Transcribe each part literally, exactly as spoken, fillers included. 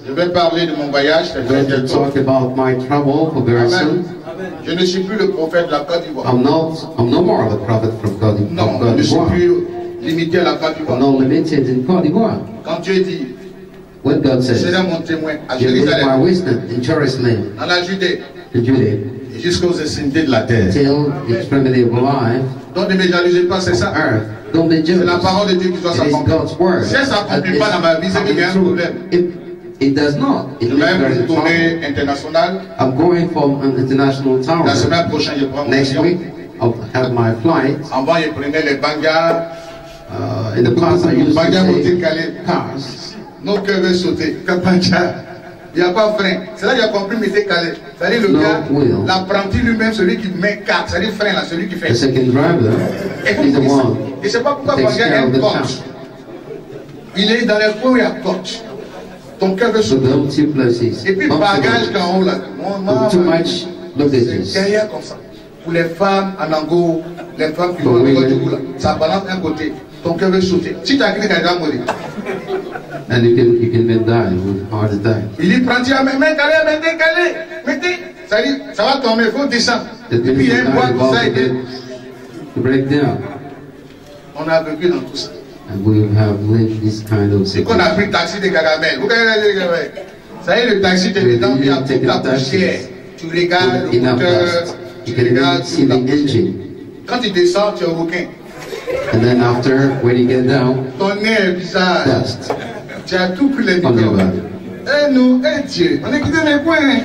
Je vais parler de mon voyage. I'm going to talk about my travel for very soon. Je ne suis plus le prophète de la Côte d'Ivoire. I'm not. I'm no more the prophet from Côte d'Ivoire. Non, je ne suis plus limité à la Côte d'Ivoire. I'm not limited in Côte d'Ivoire. Quand Dieu dit, when God says, je serai mon témoin à you will be my Jérusalem, witness in Jerusalem, dans la Judée, in Judea, et jusqu'aux extrémités de la terre. till the extremity of life, Donc ne me jalousez pas, c'est ça. earth. Don't be jealous. C'est la parole de Dieu qui doit It is s'accomplir. God's word. Si elle ne s'accomplit pas dans ma vie, c'est qu'il y a un problème. It, it does not. It Je means vais there is une a problem. tournée internationale. I'm going from an international tower. La semaine prochaine, je prends mon Next avion. week, I'll have my flight. Avant, je prenais les bangas. Uh, in the past, I used to Bangas monter say calé. cars. Nos cœurs veulent sauter. Kapanja. Il n'y a pas de frein. C'est là que j'ai compris, mais c'est calé. C'est-à-dire le No gars, wheel. l'apprenti lui-même, celui qui met quatre, c'est-à-dire frein là, celui qui fait. The second driver is the one Et c'est pas pourquoi who takes Banga care of aime the coach. car. Il est dans les coins où il y a coach. Ton cœur veut So sauter. those two places. Et puis Bumps bagage around. qu'en haut là. Mon maman, Too much c'est luggages. derrière comme ça. Pour les femmes en Ango, les femmes qui For vont au women. Djougou là, ça balance un côté. Ton cœur veut sauter. Si tu as écrit, tu vas mourir. And you can you can then die with heart attack. Il dit, prends-tu à mes mains, calé, mettez, calé, mettez. Ça dit, ça va tomber, il faut descendre. Et It puis means il y a you un bois die comme ça. about Et puis, to break down. on a vécu dans tout ça. And we have lived this kind of C'est qu'on a situation. pris le taxi de Gagamel. Vous connaissez les Gagamel? Ça y est, le taxi, tu es dedans, il y a toute la poussière. Tu regardes le Enough moteur, dust. tu You can regardes even see toute la the poussière. engine. Quand tu descends, tu es au requin. And then after, when you get down, Ton nez est bizarre. dust. Tu as tout pris les On microbes. y va. Eh nous, eh Dieu, on est quitté les coins.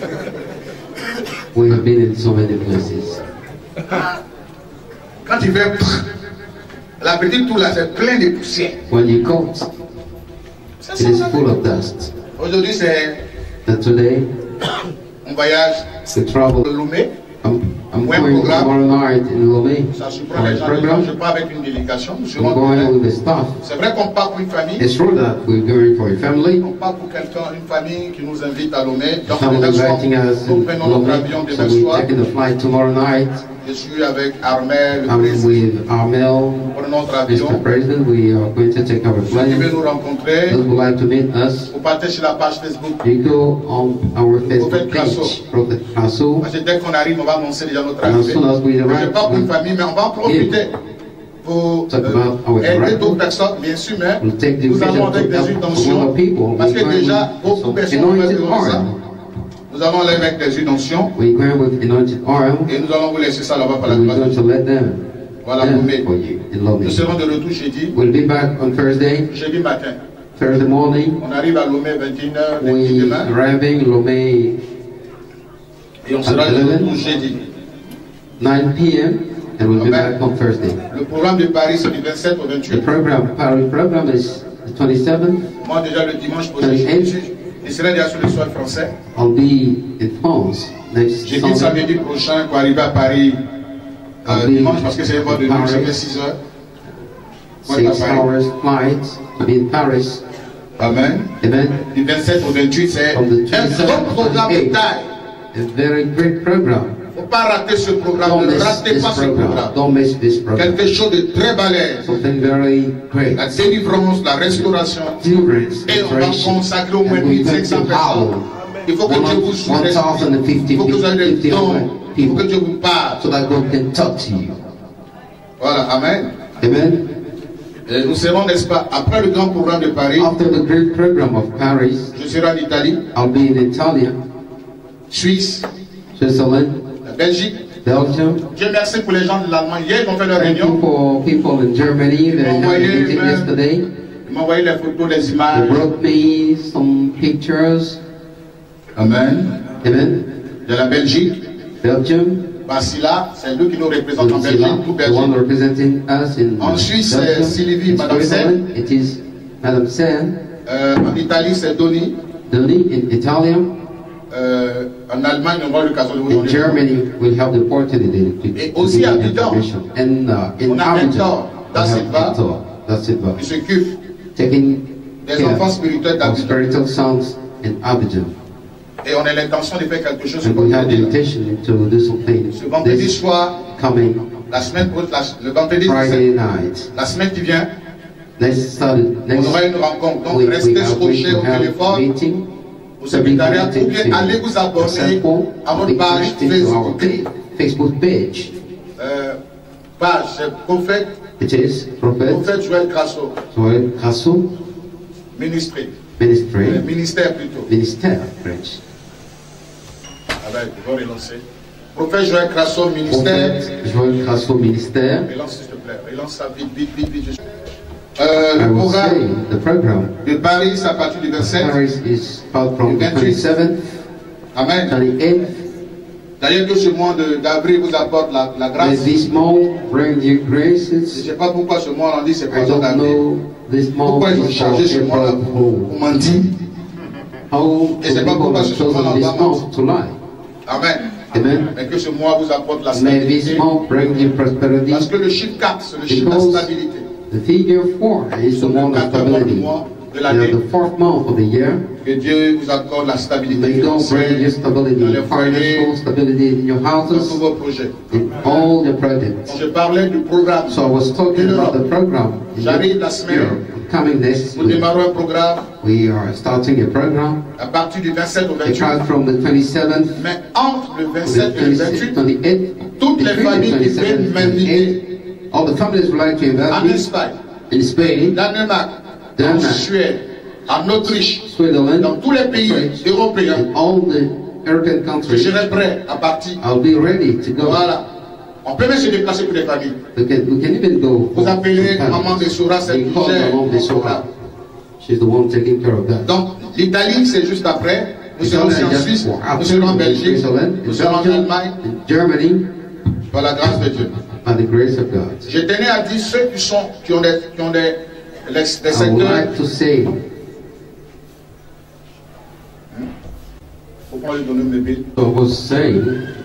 We have been in so many places. Quand tu fais pff, la petite tour là, c'est plein de poussière. When you coat, C'est it is ça. full of dust. Aujourd'hui, c'est And today, un voyage the travel. de Lomé. I'm, I'm Ouais, going programme. tomorrow night in Lomé. Ça surprend For les a gens. program. Je pars avec une délégation. Nous I'm serons going demain. with the staff. C'est vrai qu'on part pour une famille. It's true that we're going for a family. On part pour quelqu'un, une famille qui nous invite à Lomé. The Donc, family demain soir, inviting us nous in prenons notre avion Lomé. So demain we're soir. taking the flight tomorrow night. Je suis avec Armel, le I'm président. with Armel, Nous prenons notre avion. Mister President. We are going to take our Ceux qui plane. veulent nous rencontrer, Those who would like to meet us, vous partez sur la page Facebook. you go on our Facebook Prophet Krasso. page, Prophet Krasso. Parce que dès qu'on arrive, on va annoncer déjà notre And as arrivée. soon as we Je ne arrive, pas pour une we- famille, mais on va en profiter pour Talk euh, about our aider arrival. d'autres personnes, bien sûr, mais We'll take the nous allons occasion to avec des help some intentions. other people. Parce We're que going déjà, with beaucoup de some personnes ont anointed fait ça. oil. Nous allons aller avec des intentions We're going with anointed oil, et nous allons vous laisser ça là-bas par la and we're grâce de going Dieu. to let them Voilà, them Lomé. for you in Nous Lomé. serons de retour jeudi, We'll be back on Thursday, jeudi matin. Thursday morning. On arrive à Lomé vingt et une heures We demain arriving Lomé et on sera de retour jeudi. nine p m and we'll be Amen. back on Thursday. Le programme de Paris, c'est du vingt-sept au The vingt-huit. program, Paris program is the twenty-seventh. Moi, déjà le dimanche prochain, je suis. Je serai déjà sur le sol français. I'll be in France next J'ai dit Sunday. samedi prochain pour arriver à Paris euh, I'll be dimanche parce que c'est un vol de nuit, Paris. ça fait six heures. Pour être à Six Paris. hours flight to be in Paris. Amen. Amen. Du vingt-sept au vingt-huit, c'est From the un twenty-seventh grand to programme de twenty-eighth. taille. A very great program. Il ne faut pas rater ce programme, Don't ne miss ratez this pas ce program. programme. Don't miss this program. Quelque chose de très balèze. Something very great. La délivrance, la restauration. Deliverance, Et on va restoration. consacrer au moins And we're mille cinq going cents to personnes. howl Il faut que Dieu vous soutienne. one thousand fifty Il faut que vous ayez des dons. Il faut que people Dieu vous parle. so that God can talk to you. Voilà, Amen. Amen. Et nous serons, n'est-ce pas, après le grand programme de Paris, After the great program of Paris, je serai en Italie, I'll be in Italy, Suisse, Switzerland, la Belgique. Belgium. Dieu merci pour les gens de l'Allemagne. Hier, ils ont fait leur Thank you réunion. for people in Germany that had a meeting yesterday. Ils m'ont envoyé les photos, les They images. brought me some pictures. Amen. Amen. De la Belgique. Belgium. Basila, c'est lui qui nous représente en Silla, Belgique, tout the one Belgique. representing us in En Suisse, c'est Belgium. Sylvie, In Madame Switzerland, it is Madame Sen. Euh, en Italie, c'est Doni. Donny in Italy. Euh, en Allemagne, on va l'occasion de vous In donner. Germany, we'll have the opportunity to Et to aussi give à you Abidjan. information. And uh, in On a Abidjan, Hector, we Da have Silva. Hector, Da Silva, Qui s'occupe taking des care enfants spirituels of d'Abidjan. spiritual sons in Abidjan. Et on a l'intention de faire quelque chose ce And we have the vendredi. intention to do something Ce vendredi this soir, coming la semaine prochaine, le vendredi, Friday night. la semaine qui vient, Next started, On next aura une rencontre. Donc, week we restez are going scotchés to au have a téléphone, meeting. au secrétariat, ou bien allez Allez vous abonner à notre page Facebook. Facebook page. Euh, page, c'est Prophète, It is Prophet Prophète Joël Crasso, Joel Crasso ministry, Ministry, euh, ministère plutôt. Ministère French. Ah ben, je vais relancer. Prophète Joël Crasso, ministère. Prophet Joel Crasso Ministère. Relance s'il te plaît, relance ça vite, vite, vite, vite. Euh, I le will say programme the program. de Paris, à partir du vingt-sept. Paris is out from the vingt-huit. twenty-seventh, Amen. twenty-eighth. D'ailleurs, que ce mois de- d'avril vous apporte la, la May grâce. this month bring you Je ne graces. sais pas pourquoi ce mois on dit c'est I présent don't d'avril. know this month Pourquoi ils ont is for changé ce mois-là April pour Fool. mentir? How Et c'est the pas people pourquoi have ce chosen mois-là this on va month to lie. Amen. Amen. Mais que ce mois vous apporte la May this stabilité. month bring you prosperity. Parce que le chiffre quatre, c'est le chiffre de la Because stabilité. the figure four is the Sur le month of quatrième mois du stability. mois de You l'année. know, the fourth month of the year. Que Dieu vous accorde la stabilité May God bring you financière stability, dans les foyers, financial stability in your dans tous houses, vos projets. in all your projects. Je parlais du programme. So I was talking about the program. in J'arrive la semaine. Europe. Coming next Nous week, démarrons un programme we are starting a program. à partir du vingt-sept au It vingt-huit. starts from the twenty-seventh Mais entre le to the vingt-sept et le vingt-huit, twenty-eighth. toutes les Between familles the qui veulent twenty-seventh and m'inviter twenty-eighth, all the families would like to en invite me Espagne, in Spain, Danemark, en Danemark, Suède, en Autriche, Switzerland, dans tous les pays French, européens. in all the European Je countries. serai prêt à partir. I'll be ready to go. Voilà. On peut même se déplacer pour les familles. We can, we can even go. Vous for appelez some Maman families. Bessora, celle We qui call gère Maman le Bessora. programme. She's the one taking care of that. Donc, l'Italie, c'est juste après. Nous It's serons only aussi en just Suisse, for nous after serons en in Belgique, Switzerland, nous in serons en Belgium, Allemagne, in Germany, par la grâce de Dieu. by the grace of God. Je tenais à dire ceux qui, sont, qui ont des, qui ont des, les, des I would secteurs. like to say, Faut pas lui donner mes billes. I was saying,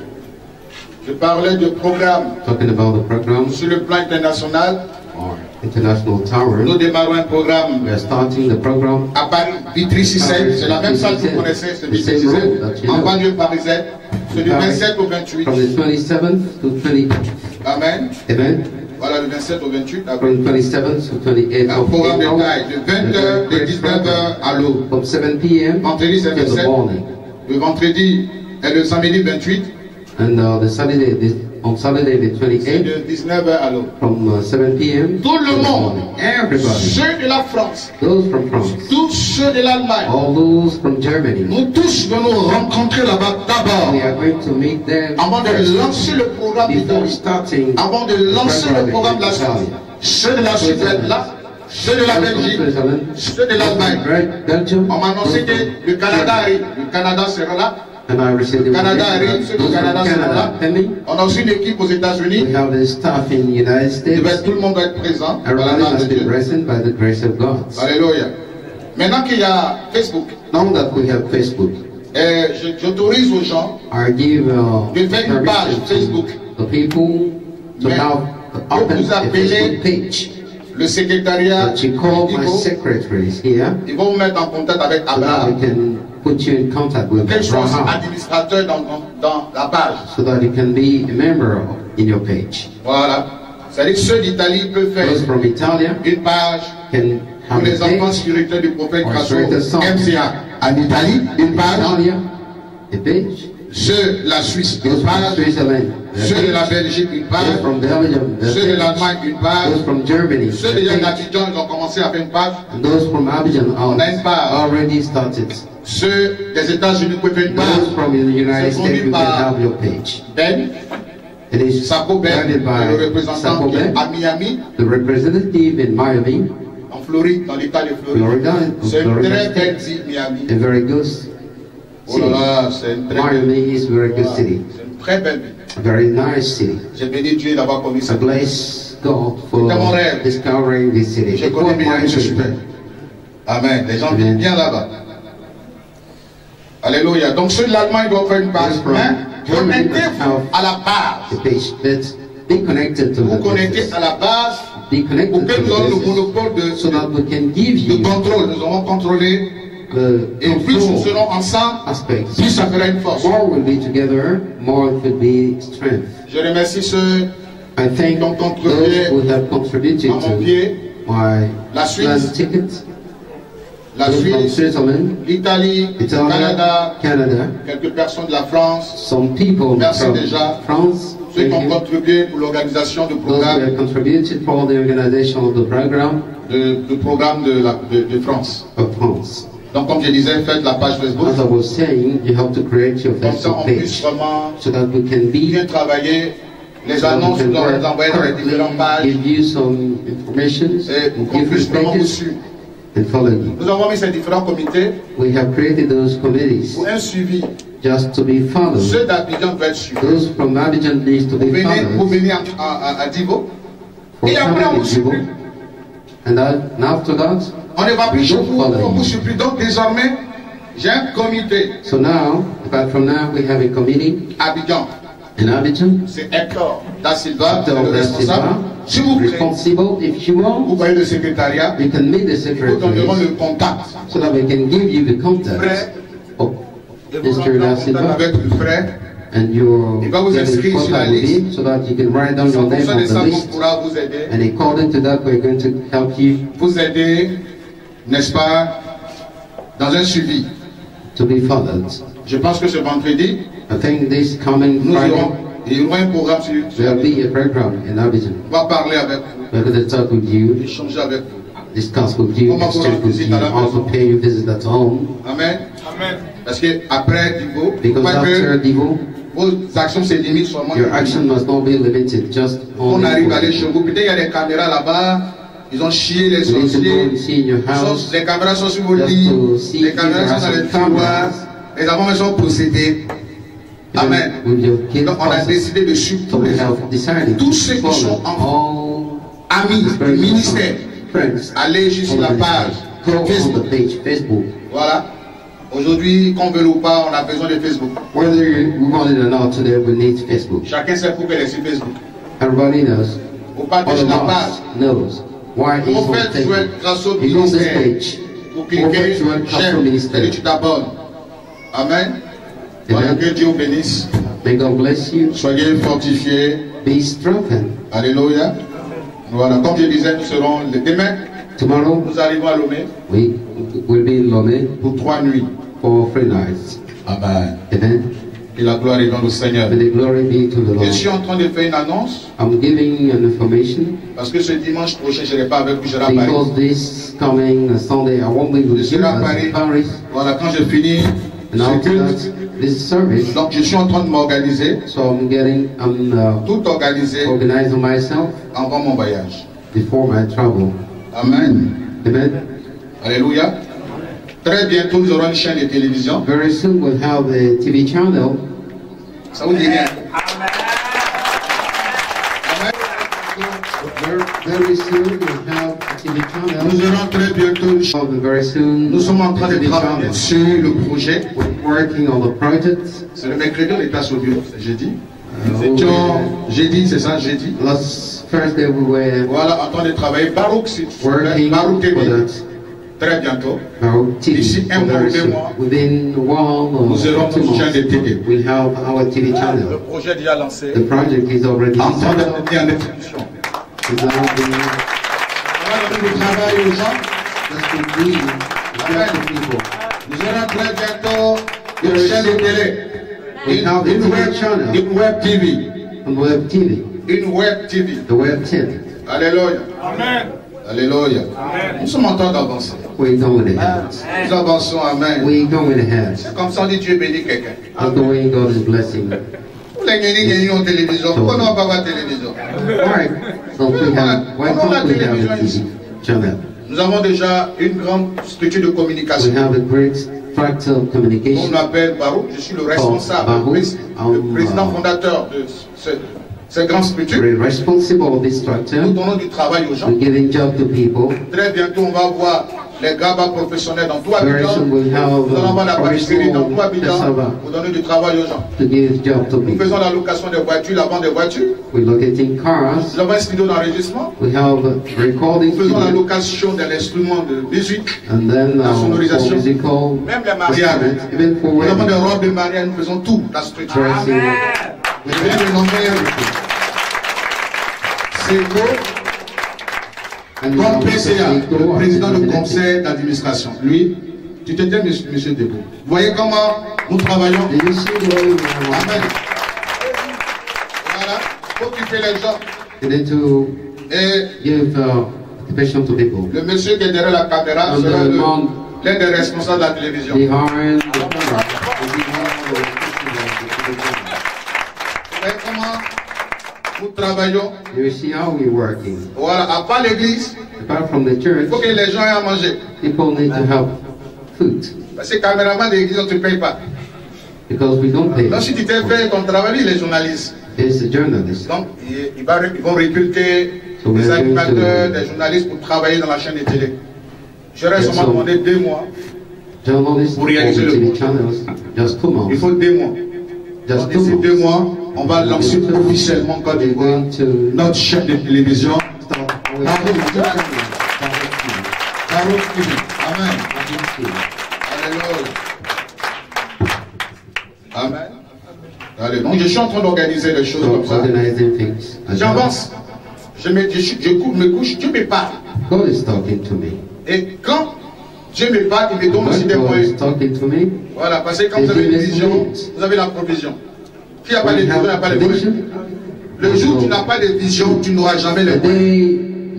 Je parlais de programme talking about the program sur le plan international. or international tower. Nous démarrons un programme We are starting the program à Paris, Vitry Sissel. C'est la même salle que vous connaissez, c'est Vitry Sissel, en banlieue parisienne. C'est du vingt-sept au vingt-huit. from the twenty-seventh to twenty. Amen. Amen. Voilà, le vingt-sept au vingt-huit. From the twenty-seventh to twenty-eighth Un of programme de April. taille de vingt heures, de dix-neuf heures à l'eau. From seven p m Vendredi, c'est to the vingt-sept. morning. Le vendredi et le samedi vingt-huit, And uh, the Saturday, this, on Saturday the c'est twenty-eighth, de dix-neuf heures à l'eau. from uh, seven p m Tout le to the monde, morning. Everybody, ceux de la France, those from France, tous ceux de l'Allemagne, all those from Germany, nous tous venons rencontrer là-bas d'abord, we are going to meet them avant de first, lancer le programme before d'Italie. starting Avant de the lancer le programme de la program Suisse. in Ceux de la Suisse vont être là, ceux de la Italy. Belgique, Switzerland, ceux de l'Allemagne. Bel- Belgium, On m'a annoncé que le Canada arrive. Le Canada sera là. and I received Le the Canada invitation. arrive, ceux du Those from Canada seront Canada là. coming. On a aussi une équipe aux États-Unis. We have the staff in the United Il States. va être- Tout le monde doit être présent. Par la Everybody grâce must de be Dieu. present by the grace of God. Alléluia. Maintenant qu'il y a Facebook, Now that we have Facebook, euh, je- j'autorise aux gens I give uh, de faire une page permission Facebook. to the people to Mais have que open vous a appelez Facebook page. le secrétariat. That you call my Ivo, secretaries here ils vont vous mettre en contact avec so that we Abraham. can put you in contact with Qu'elle soit aussi Abraham administrateur dans, dans, dans la page. so that you can be a member of, in your page. Voilà. C'est-à-dire que ceux d'Italie peuvent faire Those from Italia une page can pour have les a enfants page. spirituels du prophète Or Crasso, spiritual song. M C A. En Italie, une page. Italia, a page. Ceux de la Suisse, une Those from page. Switzerland, a Ceux de la page. Belgique, une Those page. from Belgium, a Ceux de page. l'Allemagne, une page. Those from Germany, Ceux a déjà page. d'Abidjan, ils ont commencé à faire une page. And those from Abidjan On a une are page. already started. Ceux des États-Unis peuvent faire une Those page. from the United C'est fourni States, you can par have your page. Ben, It is Sabo Ben, guided le by représentant Sapo qui est Ben, à Miami, the representative in Miami, en Floride, dans l'État de Floride. Florida, C'est une Florida très belle State. ville, Miami. A very good Oh là city. là, c'est une très belle Miami is a very good Voilà. city. C'est une très belle ville. A very nice city. J'ai béni Dieu d'avoir connu I cette ville. bless God for C'était mon rêve. discovering this city. Je It connais was bien, my c'est super. dream. Amen. Les gens Amen. vivent bien là-bas. Alléluia. Donc ceux de l'Allemagne doivent faire une page. Yes, from Mais Germany, connectez-vous have à la base. The page, but be connected to Vous the connectez business. à la base Be pour connected que to nous ayons the le business monopole de, so that we can give de you contrôle. Nous aurons contrôlé. the Et plus nous control serons ensemble, aspects. plus ça fera une force. More will be together, more it will be strength. Je remercie ceux I thank qui ont those contribué who have contributed à mon to pied my La plane Suisse, ticket. la From Suisse, Switzerland, l'Italie, le Italy, Canada, Canada, quelques personnes de la France, some people Merci from déjà. France, ceux qui thank ont you. contribué pour l'organisation du Those who programme, have contributed for the organization of the program de, du programme de, la, de, de France. of France. Donc comme je disais, faites la page Facebook, As I was saying, you have to create your comme ça Facebook on puisse page vraiment so that we can be, bien travailler. Les so that we annonces, can nous allons les work envoyer dans les différentes pages correctly, give you some information et in qu'on puisse different vraiment vous pages suivre. and follow you. Nous avons mis ces différents comités We have created those committees pour un suivi. just to be followed. Ceux d'Abidjan doivent être suivis. Those from Abidjan needs to Vous be venez, vous followed. venez à, à, à Divo For et après on vous some people, supprime. and, that, and after that, On ne va plus chez don't vous, follow on vous you. supprime. Donc désormais, j'ai un comité So now, but from now we have a committee à Abidjan. in Abidjan. C'est Hector Da Silva, c'est Hector le Da responsable. Silva, S'il vous plaît, responsible. If you vous want, voyez le secrétariat, you can meet the nous donnerons secretary le contact. so that we can give you the contact Frère, of et vous Mister rentrez Da en contact Silva, avec le frère. and you Il va vous get in inscrire sur la contact with liste. him so that you can write down En your name fonction de on ça, the on list. pourra vous aider. And according to that, we're going to help you Vous aider, n'est-ce pas, dans un suivi. to be followed. Je pense que ce vendredi, I think this coming nous Friday, aurons, il y aura un programme sur, sur there'll be a program in Abidjan. on va parler avec vous, We're going to talk with you, échanger avec vous. discuss with you, Comment exchange vous with you, visitez à la also maison? pay you visit at home. Amen. Amen. Parce que après Divo, Because pas after que Divo, vos actions se limitent seulement. your action must not be limited just On only arrive à for aller chez vous, peut-être il y a des caméras là-bas, ils ont chié les you need to go sorciers. and see in your Ils sont- house. les caméras sont sur vos Just lits, to see les if caméras there sont are dans les some tiroirs, cameras. les enfants sont possédés. Amen. With your kids Donc on a process. décidé de So suivre we les have enfants. decided Tous to ceux qui sont follow all Amis du ministère, friends. allez juste sur la page Go on Facebook. the page Facebook. Voilà. Aujourd'hui, qu'on veut ou pas, on a besoin de Facebook. Whether you we want it or not, today we need Facebook. Chacun sait pourquoi il est sur Facebook. Everybody knows. Vous All partagez of la us page. knows why it's Vous on faites Facebook. jouer grâce au You go on this ministère. page. Vous Vous cliquez, faites jouer grâce au j'aime, ministère. et tu t'abonnes. Amen. Voilà, Amen. que Dieu vous bénisse. May God bless you. Soyez fortifiés. Be strengthened. Alléluia. Voilà, comme je disais, nous serons le demain. Tomorrow Nous arrivons à Lomé we will be in Lomé pour trois nuits. for three nights. Amen. Amen. Que la gloire est dans le Seigneur. May the glory be to the Je suis Lord. en train de faire une annonce I'm giving an information parce que ce dimanche prochain, je ne serai pas avec vous, je serai à Paris. because this coming Sunday I won't be Je with you serai à as Paris. in Paris. Voilà, quand je finis And ce after culte, that, this service, donc je suis en train de m'organiser, so I'm getting, I'm uh, tout organiser organizing myself avant mon voyage. before my travel. Amen. Amen. Alléluia. Très bientôt, nous aurons une chaîne de télévision. Very soon we'll have a T V channel. Ça vous dit rien? Amen. Very, very soon we'll have a T V channel. Nous aurons très bientôt une chaîne. We'll very soon Nous sommes en train a de T V travailler channel. sur le projet. We're working on the project. C'est le mercredi, on était à Sauvio, c'est jeudi. Uh, Nous étions jeudi, c'est ça, jeudi. Last Thursday we were Voilà, en train de travailler. Barouk, c'est working Barouk T for V. that. Très bientôt. Our T V. D'ici un mois ou Very deux soon. mois, Within one or nous aurons two une chaîne de months, T V. we'll have our T V Le channel. projet est déjà lancé. The project is already En train started. d'être mis en exécution. It's now being On va donner du travail aux gens. just to be to people. Nous aurons très bientôt une chaîne de télé. We have Une, the une T V web, channel une web T V. on web T V, Une web T V. the web T V. Alléluia. Amen. Alléluia. Nous sommes en train d'avancer. We're going ahead. Nous avançons, Amen. We're going ahead. C'est comme ça on dit Dieu bénit quelqu'un. That's the way God is blessing. Pour les gagner, gagner en télévision. Pourquoi on ne va pas avoir télévision? Why? So we have, why can't we have a T V channel? Nous avons déjà une grande structure de We communication. have a great structure of On communication. m'appelle Barouk, je suis le responsable, Barouk, le prés- le um, président uh, fondateur de ce- cette grande structure. We're responsible of this Nous structure. donnons du travail aux gens. We're giving job to people. Très bientôt, on va voir les gabas professionnels dans tout Very Abidjan. soon we'll have Nous allons voir la uh, pâtisserie dans tout professional Abidjan cassava pour donner du travail aux gens. to give job to Nous people. faisons la location des voitures, la vente des voitures. We're locating cars. Nous avons un studio d'enregistrement. We have a recording Nous faisons la studio, location de l'instrument de musique. and then La uh, for sonorisation. musical Même les mariages. instruments, even for Nous avons des weddings, robes de mariage, nous faisons tout, la structure. dressing. Je viens de nommer c'est beau. Comme P C A, le président du conseil d'administration. Lui, tu t'étais monsieur, monsieur Debo. Vous voyez comment nous travaillons? Amen. Voilà, faut occuper les gens. Et give uh, occupation to people. Le monsieur qui est derrière la caméra sera l'un des responsables de la télévision. Comment nous travaillons? You see how we're working. Voilà, à part l'église, apart from the church, il faut que les gens aient à manger. People need to have food. Parce que caméraman de l'église, on ne te paye pas. Because we don't pay. Donc si tu t'es fait ton travail, les journalistes. It's a journalist. Donc ils, ils vont recruter so des animateurs, to... des journalistes pour travailler dans la chaîne de télé. J'aurais yeah, seulement so demandé deux mois pour réaliser le projet. Il faut deux mois. Donc d'ici deux mois, on va lancer officiellement Côte d'Ivoire notre chaîne de télévision. Amen. Amen. Allez, donc je suis en train d'organiser les choses comme ça. J'avance. Je me, je, je me couche, Dieu me parle. God is talking to me. Et quand Dieu me parle, il me donne aussi des moyens. Voilà, parce que quand vous avez une vision, vous avez la provision. Qui n'a pas de vision n'a pas de moyens. Le jour où tu n'as pas de vision, tu n'auras jamais les moyens.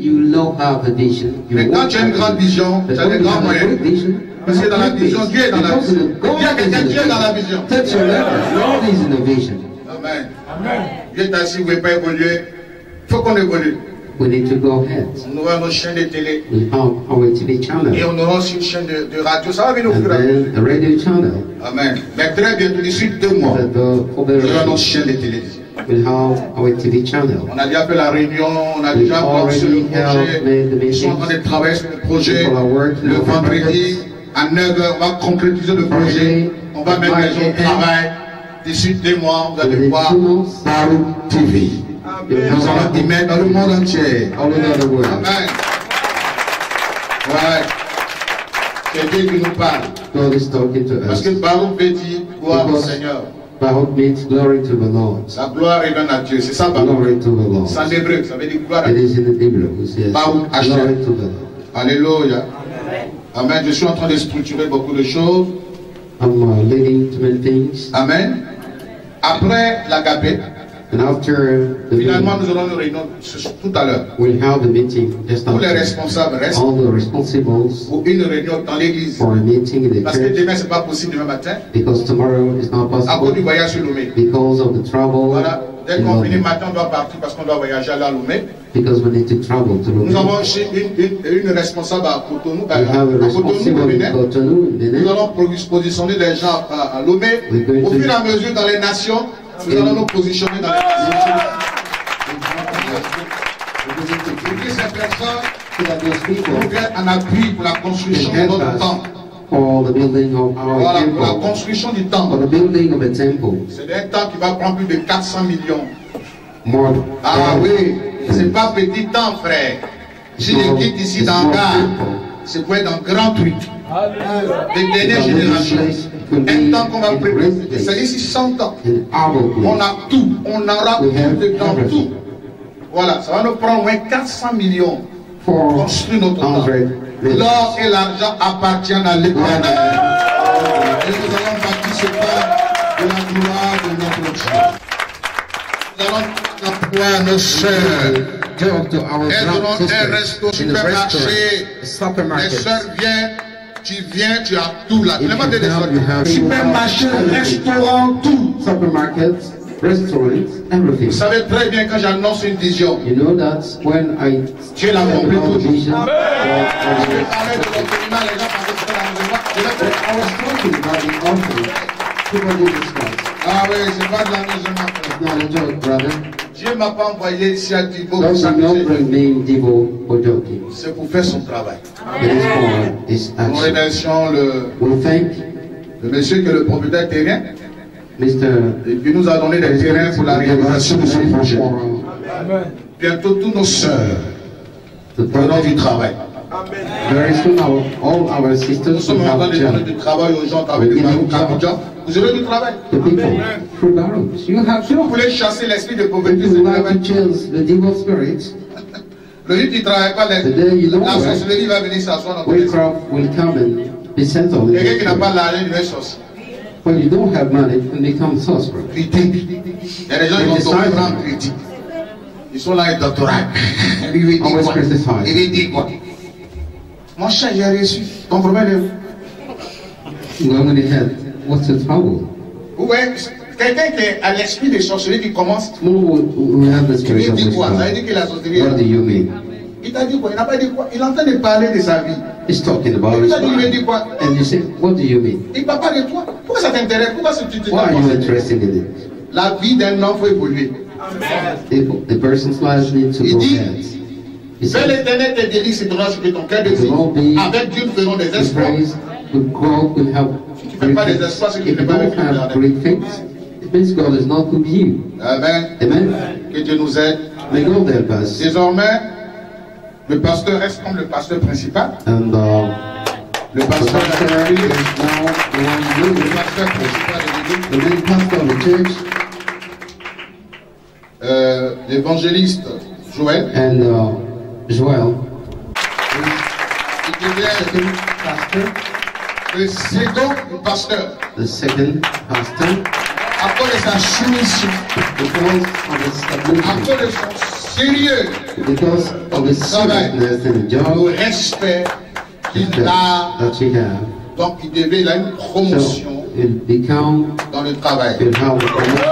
Mais quand tu as une grande vision, tu as des grands moyens. Parce que dans la vision, Dieu est dans la vision. Dieu est quelqu'un qui est dans la vision. Amen. Dieu est assis, vous ne pouvez pas évoluer. Il faut qu'on évolue. We need to go ahead. On aura nos chaînes de télé. We have our T V channel. Et on aura aussi une chaîne de, de radio. Ça va venir au fur et à mesure. A radio channel. Amen. Mais très bientôt, d'ici deux mois, on aura nos chaînes de télévision. We have our T V channel. On a déjà fait la réunion, on a déjà lancé le projet. Ils sont en train de travailler sur le projet. Le vendredi, à neuf heures, on va concrétiser le projet. On va mettre les gens au travail. D'ici deux mois, vous allez voir Baruch T V. Nous allons y mettre dans le monde entier. Amen. Ouais. C'est Dieu qui nous parle. God is talking to us. Parce que Baruch veut dire gloire au Seigneur. Baruch means glory to the Lord. La gloire revient à Dieu. C'est ça Baruch. Glory to the Lord. C'est en hébreu, ça veut dire gloire à Dieu. Dieu. It is in Hebrew. Baruch Hashem. Glory to the Lord. Alléluia. Amen. Je suis en train de structurer beaucoup de choses. I'm uh, leading to many things. Amen. Après l'agapé, and after the finalement nous aurons une réunion tout à l'heure. We'll have a meeting just Tous les responsables restent all the responsibles pour une réunion dans l'église. For a meeting in the Parce church. que demain c'est pas possible demain matin. Because tomorrow is not possible. À cause du voyage sur Lomé. Because of the travel. Voilà. Dès qu'on finit matin, on doit partir parce qu'on doit voyager à Lomé. Because we need to travel to Lomé. Nous avons une, une, une responsable à Cotonou. À, à Cotonou, nous allons positionner les gens à, à Lomé. Au fur et à mesure dans les nations, nous allons nous positionner dans les nations. Ces personnes nous viennent en appui pour la construction de notre temple. For the building of our voilà, temple. pour la construction du temple. For the building of a temple. C'est un temple qui va prendre plus de quatre cents millions. More. Ah oui, c'est pas petit temps, frère. Si les quitte ici dans le gare, c'est pour être un grand truc. Les dernières générations. Un temps qu'on va préparer, c'est d'ici cent ans. On a tout, on aura tout dedans, tout. Voilà, ça va nous prendre au moins quatre cents millions pour construire notre temple. L'or et l'argent appartiennent à l'Éternel. Et nous allons bâtir ce temple de la gloire de notre Dieu. Nous allons employer nos sœurs. Elles auront un resto, supermarché. Les sœurs viennent, tu viens, tu as tout là. Supermarché, restaurant, tout. Supermarkets, restaurants, everything. Vous savez très bien quand j'annonce une vision. You know that when I Dieu l'a compris tout. vision. Je vais parler de l'enseignement, les gens parlaient de I was talking about the offering. People do discuss. Ah oui, c'est pas de l'amusement. It's not a joke, brother. Dieu ne m'a pas envoyé ici à Divo pour God did not s'amuser. bring me in Divo for joking. C'est pour faire son travail. It is for his Nous action. remercions le, We thank le monsieur qui est le propriétaire terrien Mister et qui nous a donné des terrains pour la réalisation de ce projet. Bientôt tous nos sœurs prenons du travail. Very soon our, all our Nous sisters will sommes en train have de donner jobs. du travail aux gens avec des Baruch Abidjan. Vous aurez du travail. The people through Baruch. You have Si vous jobs. voulez chasser l'esprit de If pauvreté, you c'est du would like travail. to chase the devil spirit, Le jour qui ne travaille pas, The day you don't la work, sorcellerie va venir s'asseoir dans ton esprit. witchcraft will come and be sent on Quelqu'un qui n'a you. pas l'argent, il est sorcier. When you don't have money, it can become sorcerer. Critique. Il y a des gens qui vont tomber prendre critique. Ils sont là et doctorat. Il veut dire Always quoi? criticize. Il veut dire quoi? Mon cher, j'ai reçu. Ton problème est où? Well, when he had, what's the trouble? Vous voyez, quelqu'un qui est à l'esprit des sorcelleries qui commence, Someone who, who have the il spirit veut of dire quoi? Ça veut witchcraft. dire que la sorcellerie What do est... you mean? Il t'a dit quoi? Il n'a pas dit quoi? Il est en train de parler de sa vie. He's talking about Il his t'a dit, il veut life. dire quoi? And you say, what do you mean? Il ne parle pas de toi. Pourquoi ça t'intéresse? Pourquoi tu te Why are you interested in it? La vie d'un homme faut évoluer. The, the person's life needs to Il go dit, ahead. He fais said, l'éternel te délice et donnera ce que ton cœur désire. Avec Dieu, nous ferons des the exploits. praise will grow, will have tu fais great pas des things. exploits, c'est que tu If you fais pas don't avec le have Jardin. great things, it means God is not with you. Amen. Amen. Que Dieu nous aide. May God help us. Désormais, le pasteur reste comme le pasteur principal. And uh, Le the pasteur, pastor is now the one le leading, pasteur principal de l'église, the main pastor of the church, euh, l'évangéliste Joël. and uh, Joel, Il devient second pastor, le second du pasteur. the second pastor, À cause de sa soumission, because of his à submission, cause de son sérieux, because of his seriousness and le joy respect qu'il that, a. that he have. Donc il devait, il a une promotion So it become, dans le travail. will have a promotion.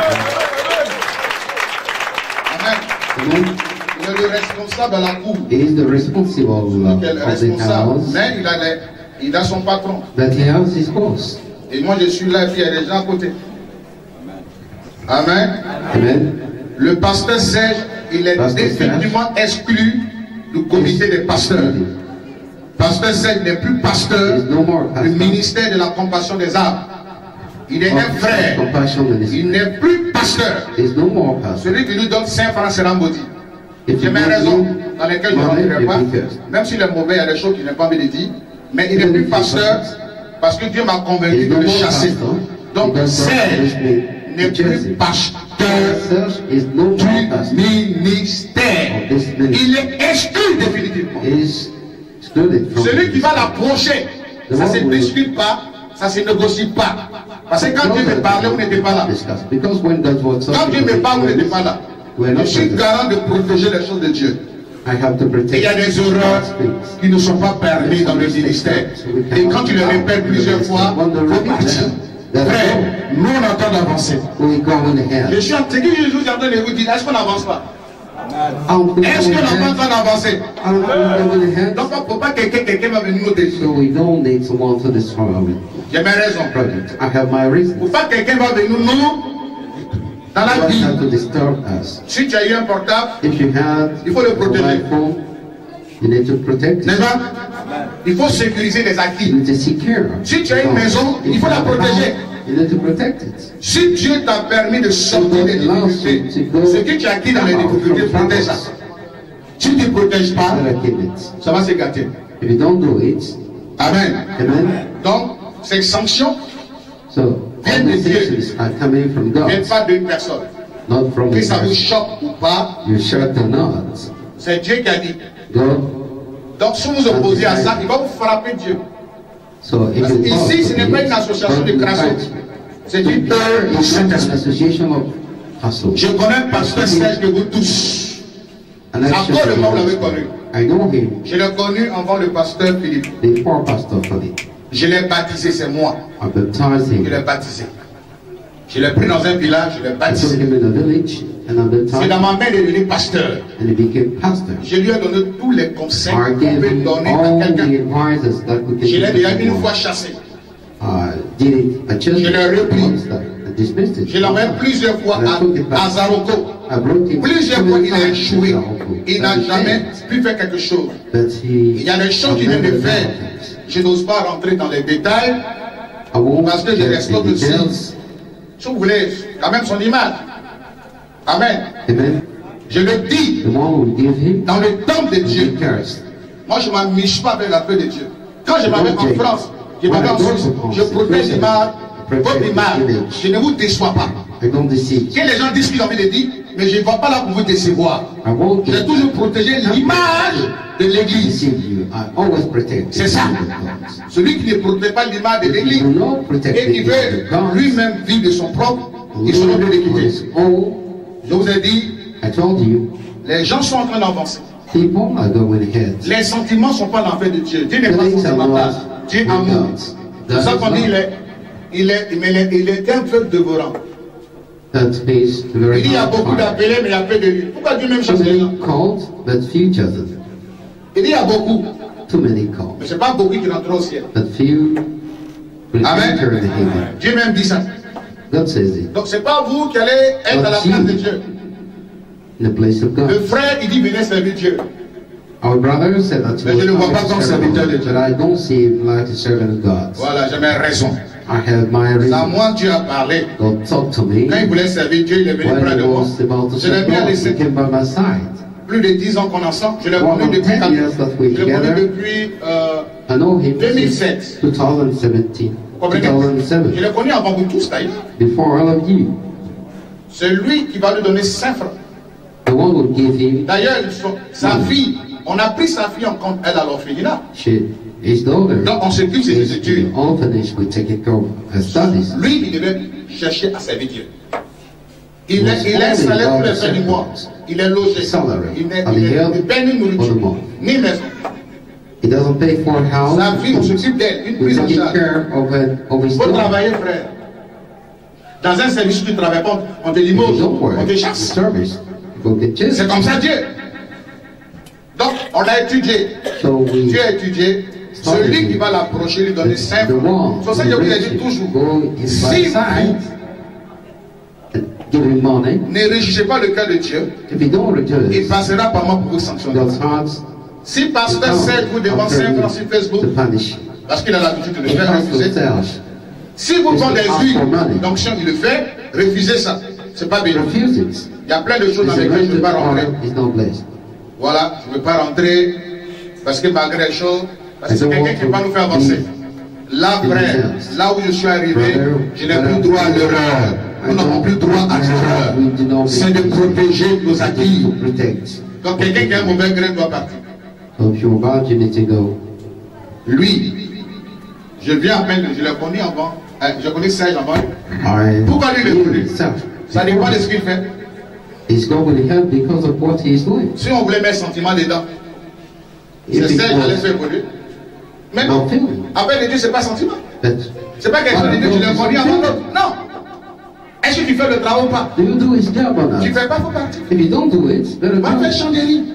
Amen. Amen. Il est le responsable à la cour. He is the responsible Donc, il est of the responsable. house, Mais il a, les- il a son patron. that he has his boss. Et moi je suis là et puis il y a des gens à côté. Amen. Amen. Le pasteur Serge, il est Pasteur définitivement exclu du comité des pasteurs. Pasteur Serge n'est plus He pasteur is no more du pastor ministère de la compassion des âmes. Il est un of frère. compassion ministry. Il n'est plus pasteur. He is no more pastor. Celui qui nous donne cinq francs sera maudit. If J'ai you mes don't raisons do dans lesquelles je ne money, rentrerai you pas. be cursed. Même s'il est mauvais, il y a des choses qu'il n'a pas envie de dire. Mais il est plus pasteur parce que Dieu m'a He convaincu is de no le more chasser. pastor. Donc Because God Serge punished me n'est to chase plus him. pasteur Serge is no more du pastor ministère. of this ministry. Il est exclu définitivement. He is excluded from Celui qui va l'approcher, ça ne se The one who- discute pas, ça ne se négocie pas. Parce que quand Dieu me parlait, vous n'étiez pas là. discuss. Because when God was Quand talking Dieu me to parle, vous me, n'étiez pas là. we are Je not suis present. garant de protéger les choses de Dieu. I have to Et protect il y a des erreurs qui ne sont pas permises dans le ministère. Et quand tu les répètes plusieurs fois, il faut partir. Frère, nous on est en train d'avancer. We go in the Je head. suis en train de je suis en train de vous dire, est-ce qu'on n'avance pas? Out the Est-ce qu'on n'est pas en train d'avancer? Out the head. Donc il ne faut pas que quelqu'un quelqu'un va venir nous So détruire. we don't need someone to destroy our J'ai mes raisons. project. I have my Il ne reasons. faut pas que quelqu'un va venir nous dans la God vie. have to disturb us. Si tu as eu un portable, If you have Il faut le a protéger. mobile phone, you need to protect n'est-ce it. pas? Il faut sécuriser les You acquis. need to secure. Si tu as une So, maison, if il faut you la have a protéger. house, you need to protect it. Si Dieu t'a permis de sortir des difficultés, ce que tu as acquis dans les difficultés, protège ça. Si tu ne protèges pas, Better keep it. ça va se gâter. If you don't do it, Amen. amen. Donc, ces sanctions So all these things are coming from ne viennent God, pas d'une personne. not from Que the ça vous person. choque ou pas, You shut or not. c'est Dieu qui a dit. God. Donc, si vous vous opposez à ça, il va vous frapper Dieu. So if Parce you que follow ici, ce n'est pas une God association de will crassos. fight. C'est une peur du It's not an Saint-Esprit. association of hustle. Je connais un pasteur Serge de vous tous. An À quoi le moment vous l'avez association. connu? I know him Je l'ai connu avant le pasteur Philippe. before Pastor Philip. Je l'ai baptisé, c'est moi. I baptized Je him. l'ai baptisé. Je l'ai pris dans un village, je l'ai I took baptisé. him in a village and I C'est baptized dans him ma main de devenir pasteur. and he became pastor. Je lui ai donné tous les conseils I qu'on gave peut him donner all à the quelqu'un. advices that we can Je l'ai give déjà to une someone. fois chassé. I did it. I just Je l'ai repris. once that I dismissed it. Je l'ai envoyé plusieurs fois And I took it à, à back. Zaroko. I brought him Plusieurs so fois, many il a times échoué. to Zaroko. Il n'a And he jamais failed. pu faire quelque chose. But he Il y a des choses qu'il vient de faire. Je n'ose pas rentrer dans les détails. I won't Parce que je get l'exploite the aussi. details. Si vous voulez, quand même son image. Amen. Amen. Je le dis The one who give him dans le temple de will Dieu. be cursed. Moi, je ne m'amuse pas avec la paix de Dieu. Quand je m'avais en France, je m'avais en Suisse, je protège l'image, votre image. Je ne vous déçois pas. I don't deceive. Que les gens disent ce qu'ils ont envie de dire, mais je ne vais pas là pour vous décevoir. J'ai toujours protégé l'image de l'église. C'est ça. Celui qui ne protège pas l'image de l'église et qui veut lui-même vivre de son propre, il sera de l'équité. Je vous ai dit, les gens sont en train d'avancer. Les sentiments ne sont pas l'enfer de Dieu. Dieu n'est pas sentimental. Dieu est amour. C'est ça qu'on dit, il est, il est, il est, il est un peu dévorant. Il dit, il y a beaucoup d'appelés, mais il y a peu de lui. Pourquoi Dieu même chasse les gens? Il dit, il y a beaucoup. Mais ce n'est pas beaucoup qui entrent au ciel. Amen. Dieu même dit ça. Donc ce n'est pas vous qui allez être à la place de Dieu. Le frère, il dit, venez servir Dieu. Our brother said that he Mais je ne le vois pas comme was serviteur de Dieu. but I don't see him like a servant of God. Voilà, j'ai mes raisons. I have my C'est à reason. moi Dieu a parlé. God talked to me Quand il voulait servir Dieu, il est venu when près he de moi. was about to Je l'ai serve bien God. He laissé. came by my side. Plus de dix ans qu'on est ensemble. Je l'ai More connu than depuis, ten years that we're je l'ai connu together. depuis euh, I know him deux mille since sept. two thousand seventeen, Vous comprenez? two thousand Je seven, l'ai connu avant vous tous d'ailleurs. before all of you. C'est lui qui va lui donner cinq francs. The one will give him D'ailleurs, ils sont- sa fille, on a pris sa fille en compte, elle à l'orphelinat. she, his daughter. Donc on s'occupe de ses Is études. the orphanage. We take care of her studies. Lui, il devait chercher à servir Dieu. Il est, il est installé pour les fins du mois. Il est logé. Il n'est il paie ni nourriture, ni maison. He doesn't pay for a house. Sa fille, on s'occupe d'elle, une We prise en take charge. care of, her, of his Il faut daughter. travailler, frère. Dans un service où tu ne travailles pas, on te If you limoge, don't work, on te the chasse. service, you go get C'est chased. comme ça Dieu. Donc, on a étudié. So we Dieu a étudié. Celui qui va l'approcher, lui donner cinq the francs. one C'est pour ça que je vous ai dit toujours. go in by Si side vous and give him money. ne réjugez pas le cœur de Dieu, If you don't return il it, passera par moi pour vous sanctionner. God's heart Si pasteur sert vous devant cinq francs sur Facebook, to punish. parce qu'il a l'habitude de le He faire, has to refuser. tell. Si vous vendez des huiles, donc si il le fait, refusez ça. C'est pas bien. Refuse it. Il y a plein de choses It's dans a lesquelles je ne rented veux pas rentrer. honor, is not blessed. Voilà, je ne veux pas rentrer parce que malgré les choses, parce que c'est quelqu'un qui va nous faire avancer. Là, frère, là où je suis arrivé, je n'ai plus droit à l'erreur. Nous n'avons plus droit à l'erreur. C'est de protéger nos acquis. To protect. Donc quelqu'un qui a un mauvais grain doit partir. So if you're about, you need to go. Lui, je viens à peine, je l'ai connu avant, euh, je connais Serge avant. I Pourquoi lui le connaît? himself. Ça dépend de ce qu'il fait. He's going to help because of what he's doing. Si on voulait mettre sentiment dedans, c'est If it Serge qui allait was faire évoluer. Mais non, not feeling, appel de Dieu, c'est pas sentiment. that C'est pas quelque chose de Dieu, je l'ai connu avant l'autre. Non. Est-ce que tu fais le travail ou pas? do you do his job or Tu not? ne fais pas, il faut partir. If you don't do it, better Va go. faire chandelier.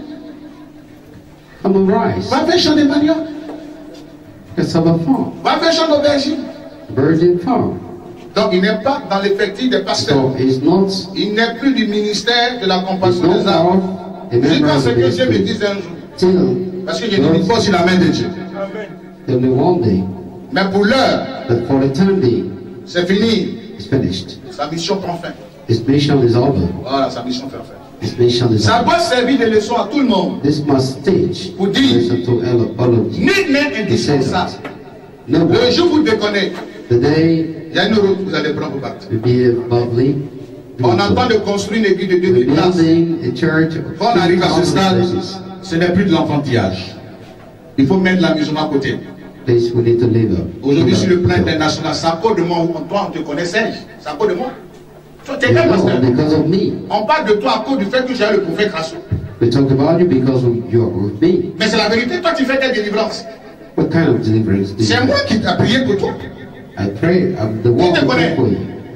Come and rise. Va faire champ de manioc. Let's have a farm. Va faire champ d'aubergine. Virgin farm. Donc il n'est pas dans l'effectif des pasteurs. So he's not, Il n'est plus du ministère de la he's compassion not des âmes. more a member Jusqu'à of ce the que Dieu me ministry. dise un jour. Till Parce que je ne dis pas sur la main de Dieu. there'll be one day Mais pour l'heure, that for the time being, c'est fini. it's finished. Sa mission prend fin. His mission is over. Voilà, sa mission prend fin. His mission is Ça over. doit servir de leçon à tout le monde. This must teach Pour dire, listen to all of, all of you. nul n'est To say indispensable. that. No Le one, jour où vous déconnez, the day il y a une route que vous allez prendre pour partir. will be lovely. On entend de construire une église de deux We're mille places. building a church of Quand on arrive à ce two thousand stade, places. ce n'est plus de l'enfantillage. Il faut mettre l'amusement à côté. Place we need to live up. Aujourd'hui, sur le plan international, c'est à cause de moi. Toi, on te connaît, Serge. C'est à cause de moi. Toi, tu es quel pasteur? No, because of me. On parle de toi à cause du fait que j'ai le prophète Rassou. We talk about you because of you are with me. Mais c'est la vérité, toi, tu fais quelle délivrance? What kind of deliverance do you C'est have? moi qui ai prié pour toi. I pray. I'm the one te who connaît? pray for you.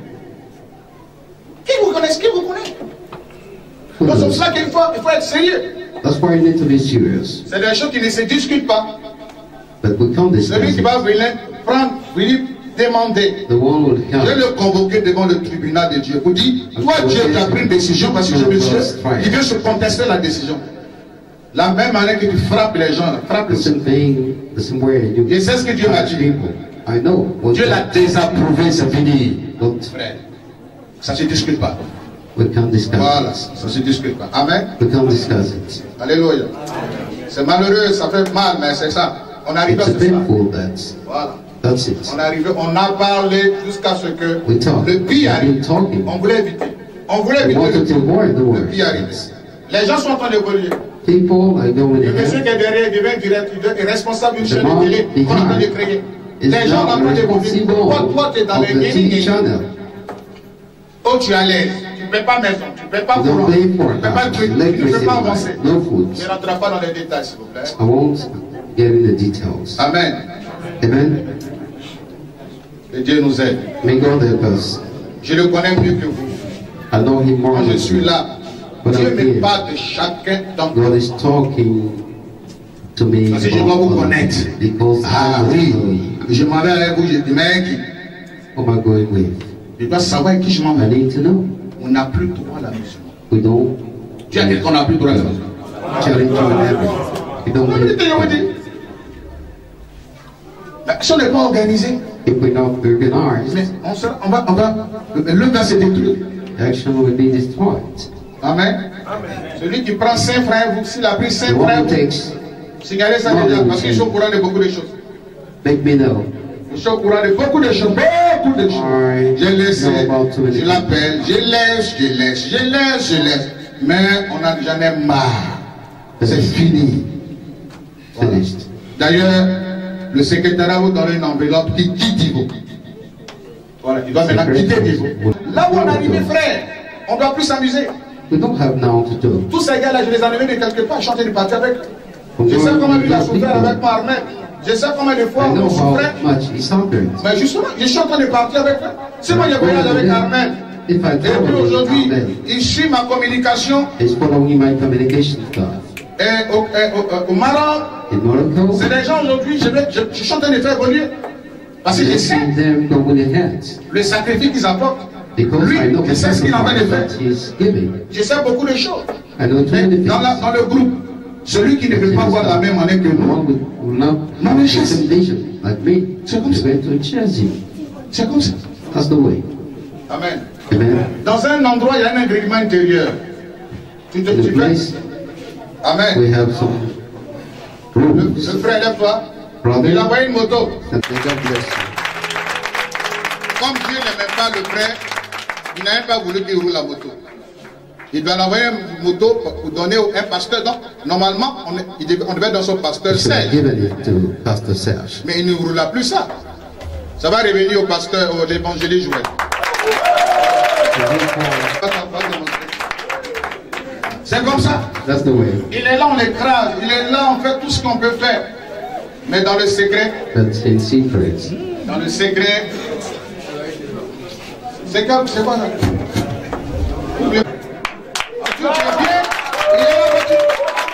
Qui vous connaît? Qui vous connaît? Who Donc, c'est pour knows? ça qu'il faut, il faut être sérieux. That's why you need to be serious. C'est des choses qui ne se discutent pas. But we can't discuss Celui qui it. va venir prendre, venir demander. The one will Je vais help. le convoquer devant le tribunal de Dieu pour dire, toi Dieu, tu as pris une décision parce que je monsieur, il veut se contester la décision. La même manière que tu frappes les gens, frappe The les gens. same thing, the same way you Je sais ce que Dieu m'a touch dit. people. I know. What Dieu l'a désapprouvé, c'est fini. Don't, Frère, ça ne se discute pas. we can't discuss Voilà, it. ça ne se discute pas. Amen. We can't discuss it. Alléluia. C'est malheureux, ça fait mal, mais c'est ça. On arrive à It's ce stade. painful, that's, Voilà. that's it. On est arrivé, on a parlé jusqu'à ce que We talk. le pire We've been arrive. talking. On voulait éviter. On voulait éviter le pire arriver. Les gens sont en train d'évoluer. People are going Le monsieur qui est derrière devient direct, est responsable d'une chaîne de télé qu'on est en train de créer. Les gens sont en train d'évoluer. Toi, toi, tu es dans les gaming. Oh, tu es à l'aise. Tu ne paies pas maison, tu ne paies pas courant, tu ne paies pas le truc, tu ne peux pas avancer. Tu ne rentres pas dans les détails, s'il vous plaît. I won't get in the details. Amen. Amen. Que Dieu nous aide. May God help us. Je le connais mieux que vous. I know him more. Quand je suis là, Dieu me parle de chacun d'entre vous. God is talking to me. Parce que je dois vous connaître. Ah oui, je m'en vais avec vous, je dis, mais qui? Who am I going with? Je dois savoir qui je m'en vais. I need to know. On n'a plus droit à la maison. We don't. Tu as dit qu'on n'a plus droit à la maison. Challenge you in everything. We don't need. Si on n'est pas organisé, if we're not organized, mais on, sera, on va, on va, le va se détruire. Action will be destroyed. Amen. Amen. Celui qui prend cinq frères, vous, s'il a pris cinq frères, signalez ça déjà, parce qu'ils sont au courant de beaucoup de choses. Make me know. Ils sont au courant de beaucoup de choses, beaucoup de choses. Je laisse, je l'appelle, je laisse, je laisse, je laisse, je laisse. Mais on a j'en ai marre. C'est fini. Voilà. D'ailleurs, le secrétariat vous donne une enveloppe qui quitte Divo. Voilà, il doit maintenant quitter Divo. Là où on a mis mes frères, on ne doit plus s'amuser. We don't have now to do. Tous ces gars-là, je les ai enlevés de quelque part, chanter du parti avec eux. Je sais comment lui a souffert avec moi, Armel. Je sais comment des fois on souffrait. Mais justement, je suis en train de partir avec eux. C'est moi qui ai voyagé avec Armel. Et puis aujourd'hui, il suit ma communication. It's following my communication stuff. Et au, et au, au Maroc, c'est des gens aujourd'hui, je, je, je suis en train de faire évoluer. Parce que je sais le sacrifice qu'ils apportent. Lui, je sais ce qu'il est en train de faire. Je sais beaucoup de choses. Mais dans, la, dans le groupe, celui qui ne veut pas voir la même année que nous, non, mais chasse. C'est comme ça. C'est comme ça. That's the way. Amen. Amen. Dans un endroit, il y a un agrément intérieur. Tu te tu peux. Amen. We have some le, le frère, lève-toi. Il a envoyé une moto. God bless you. Comme Dieu n'aimait pas le frère, il n'a même pas voulu qu'il roule la moto. Il doit envoyer une moto pour donner à un pasteur. Donc, normalement, on, est, il devait, on devait dans son pasteur Serge. Mais il ne roule plus ça. Ça va revenir au pasteur, au l'évangéliste Joël. C'est comme ça. That's the way. Il est là, on l'écrase. Il est là, on fait tout ce qu'on peut faire. Mais dans le secret. But in secret. Dans le secret. C'est comme, c'est quoi ça? Tu es bien, il est là, voiture.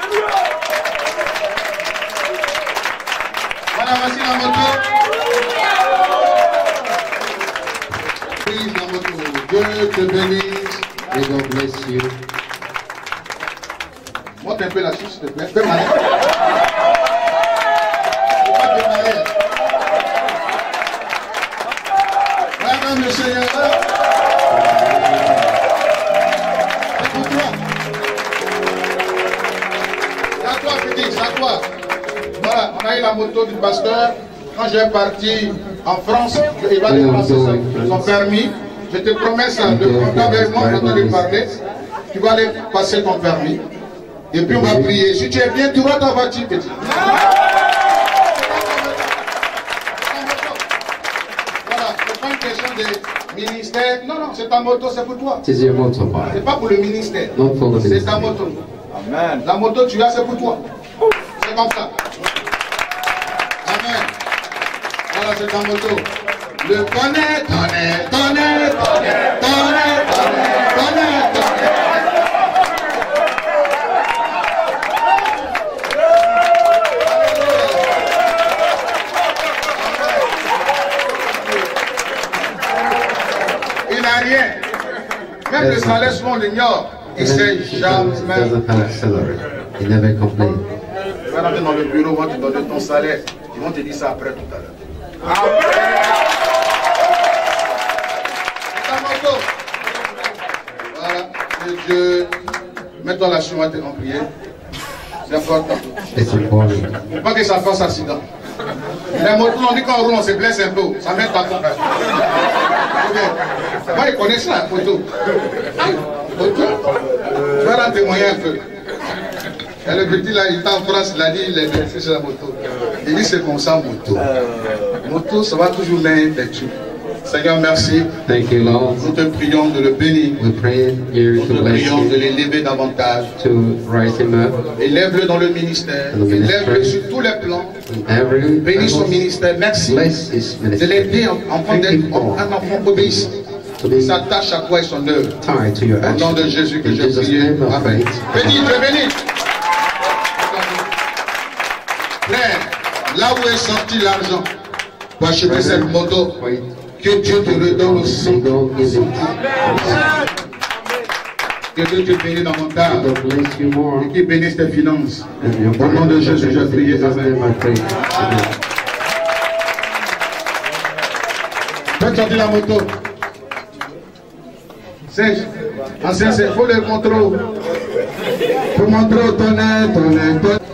Voilà, voici la moto. Prise la moto. Dieu te bénisse. May God bless you. Monte un peu la suite, s'il te plaît. Fais mal. Faut pas te marrer. Voilà, monsieur. C'est pour toi. C'est à toi, petit, c'est à toi. Voilà, on a eu la moto du pasteur. Quand j'ai parti en France, il va dépasser son permis. Je te promets ça, de prendre avec moi, quand on lui parler, tu vas aller passer ton permis. Et puis on va prier. Si tu es bien, tu vois ta voiture, petit. Voilà, c'est pas une question de ministère. Non, non, c'est ta moto, c'est pour toi. C'est pas pour le ministère. C'est ta moto. Amen. La moto, tu as, c'est pour toi. C'est comme ça. Amen. Voilà, c'est ta moto. Le tonnerre, tonnerre, tonnerre, tonnerre, tonnerre, tonnerre, tonnerre, tonnerre. Il n'a rien. Même le salaire, souvent on l'ignore. Il ne sait jamais. Il n'avait compris. Tu vas rentrer dans le bureau, on va te donner ton salaire. Ils vont te dire ça après tout à l'heure. Après. Voilà, que Dieu, mets-toi la chemin en prière. C'est important. Il ne faut pas que ça fasse accident. Les motos, on dit qu'on roule, on se blesse un peu. Ça met pas ton frère. Moi, je connais ça, photo. Ah, photo. Tu vas en témoigner un peu. Et le petit là, il est en France, il a dit, il est blessé sur la moto. Il dit, c'est comme ça, moto. Moto, ça va toujours l'un des trucs. Seigneur, merci. Thank you, Lord. Nous te prions de le bénir. We pray you Nous to te bless prions de him, l'élever davantage. to rise him up. Élève-le dans le ministère. Élève-le sur tous les plans. in every Bénis son level. ministère. Merci Bless his de ministry. l'aider en enfant Thank d'être you for un enfant obéissant. to Il be s'attache à toi et son œuvre. tied to your Au nom de action. Jésus que In j'ai Jesus' prié. name of Amen. faith. Bénis, tu es béni. Frère, là où est sorti l'argent pour acheter cette moto, Wait. que Dieu te redonne aussi. Single is it. Que Dieu te bénisse davantage. God bless you more. Et qu'il bénisse tes finances. And your Au nom de Jésus, j'ai prié. In Jesus' Amen. name I pray. Amen. Faites sortir la moto. Serge, ancien, il faut le contrôle. Il faut montrer au tonnerre, tonnerre, tonnerre.